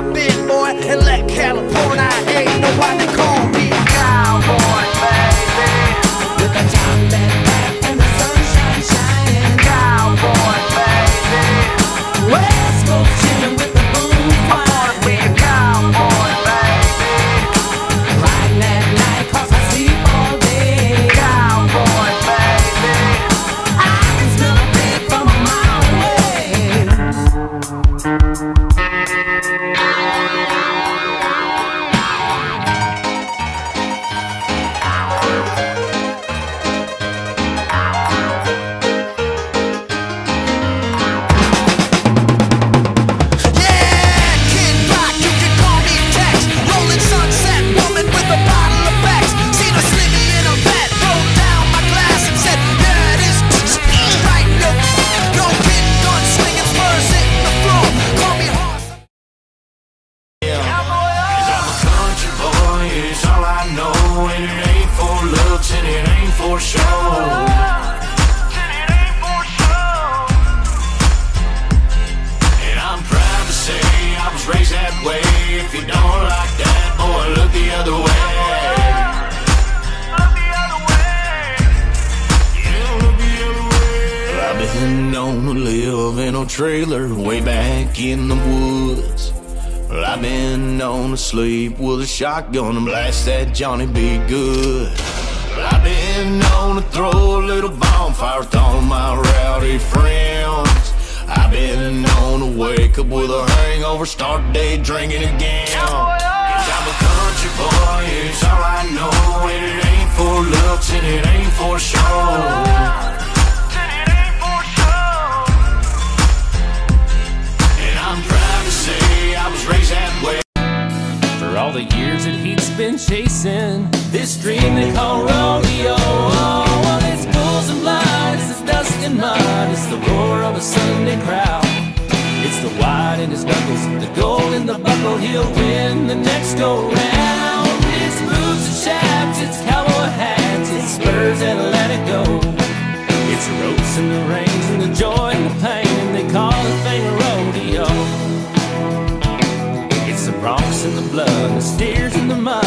hop in, boy, and let California ain't nobody call me a cowboy, baby. With a top back and the sunshine shining, cowboy, baby. West Coast chillin' with the boom flying. I wanna be a cowboy, baby. Riding at night 'cause I sleep all day, cowboy, baby. I can smell a pig from a mile away. Raised that way. If you don't like that, boy, look the other way. Look the other way. Yeah, look the other way. I've been known to live in a trailer way back in the woods. I've been known to sleep with a shotgun and blast that Johnny B. Good. I've been known to throw a little bonfire with all my rowdy friends. I've been known to wake up with a hangover, start the day drinking again. Cause I'm a country boy, it's all I know. And it ain't for looks and it ain't for show. And I'm proud to say I was raised that way. For all the years that he's been chasing this dream they call rodeo. Oh, well, it's bulls and blinds, it's dust and mud, it's the roar of a Sunday crowd. It's the white in his knuckles, the gold in the buckle, he'll win the next go round. It's boots and shafts, it's cowboy hats, it's spurs and let it go. It's the ropes and the reins and the joy and the pain, and they call the thing a rodeo. It's the broncs in the blood, the steers in the mud.